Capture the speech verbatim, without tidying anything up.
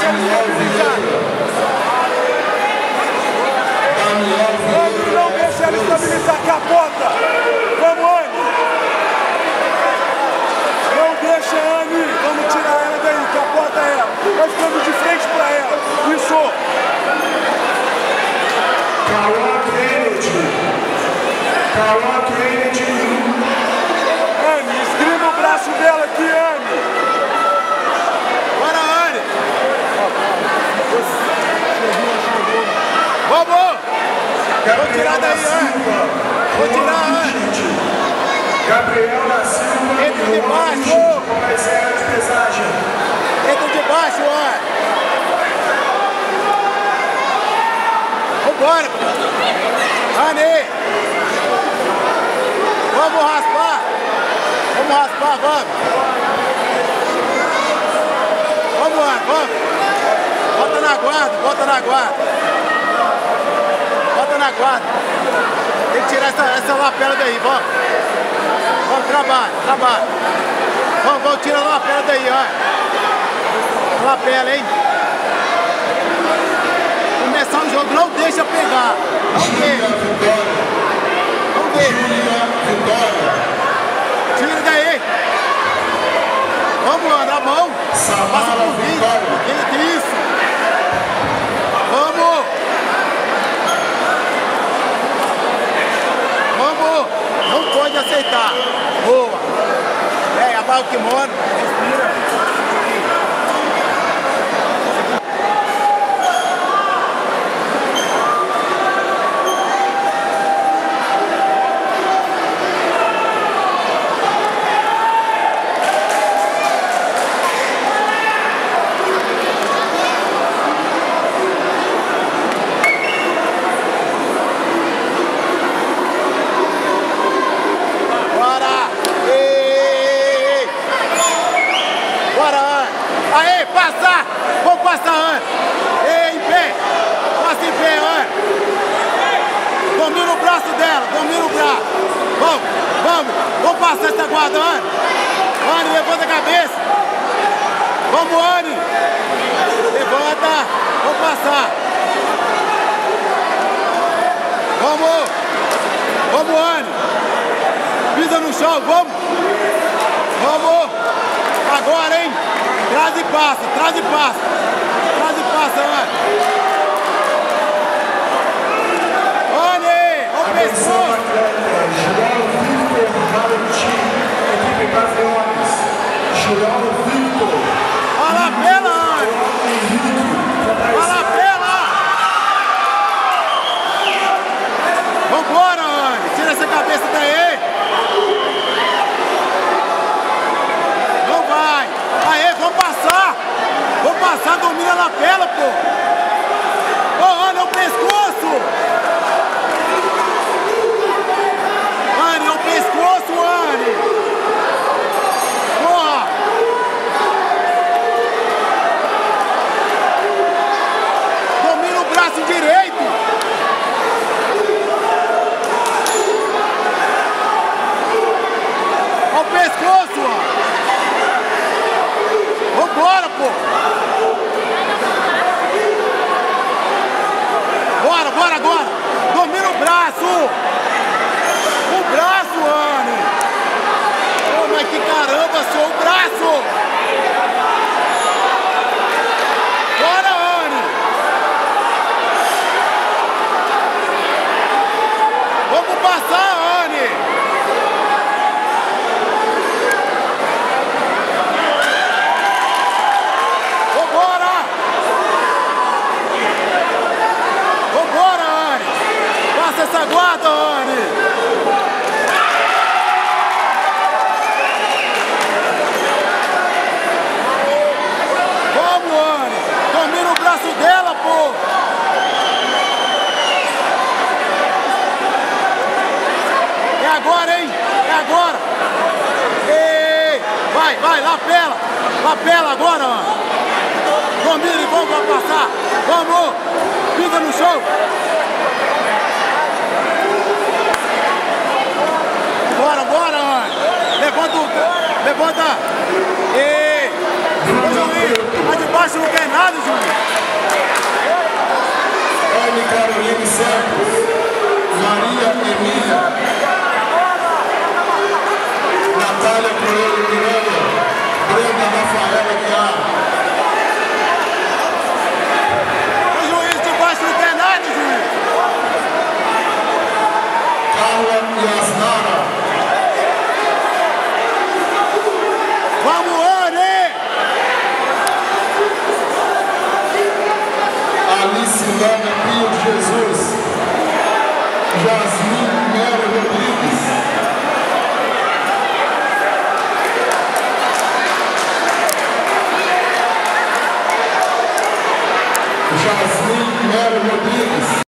deixa ele estabilizar. Anne, não deixa ele estabilizar. Capota. Vamos, Anne. Não deixa, Anne. Vamos tirar ela daí. Capota ela. Vai ficando de frente pra ela. Isso. Carol Kennedy. Carol Kennedy. Anne, esgrima o braço dela aqui, Anne. Bora, Anne. Vamos. Vou tirar daí, Anne. Vou tirar, Anne. Gabriel da Silva. Entra de baixo. Vai ser a de pesagem. Entra de baixo, Anne. Vambora. Anne. Vamos raspar. Vamos raspar, vamos. Vamos, Anne, vamos. Bota na guarda, bota na guarda. Bota na guarda. Tem que tirar essa, essa lapela daí, vamos. Vamos, trabalho, trabalho. Vamos, vamos, tira a lapela daí, ó. Lapela, hein? Começar o jogo, não deixa pegar. Vamos ver. Vamos ver. Tira daí. Vamos, Anne, a mão. Passa por vídeo. Que isso? Vamos. Vamos. Não pode aceitar. Boa. É, abaixo o kimono. Respira. Aê, passa! Vamos passar, Anne! Ei, em pé! Passa em pé, Anne! Domina o braço dela, domina o braço! Vamos, vamos! Vamos passar essa guarda, Anne! Anne, levanta a cabeça! Vamos, Anne! Levanta! Vamos passar! Vamos! Vamos, Anne! Pisa no chão, vamos! Vamos! Agora, hein? Traz e passa, traz e passa. Traz e passa, Anne. Anne, ó o pescoço. Equipe Gaviões. João Vitor. Olha lá, pela, Anne. Olha lá, pela. Vambora, Anne. Tira essa cabeça daí. Não vai. Aê, vamos passar! Vamos passar, domina a lapela, pô! Ô, oh, Anne, é o pescoço! Anne, é o pescoço, Anne! Porra! Domina o braço direito! Olha o pescoço, ó! Vambora, pô! Bora, bora agora! Domina o braço! O braço, Anne! Oh, mas que caramba, sou o braço! Bora, Anne! Vamos passar, Anne! Essa guarda, Anne! Vamos, Anne! Domina o braço dela, pô! É agora, hein? É agora! Ei! Vai, vai, lapela! Lapela agora, Anne! Domina e vamos passar! Vamos! Pisa no chão! Bora, bora, Anne! Levanta o... Levanta! Ei! Ô, juiz! Lá de baixo não quer nada! nada, Júnior. Anne Caroline Santos, Maria Emília, Natália Coelho Miranda, Brenda Rafaela Guiar. O juiz de baixo não tem nada, juiz. Carla Yasnara, Vamos, Anne! Alice Lana Pio de Jesus, Jasmine Melo Rodrigues, Jasmine Melo Rodrigues.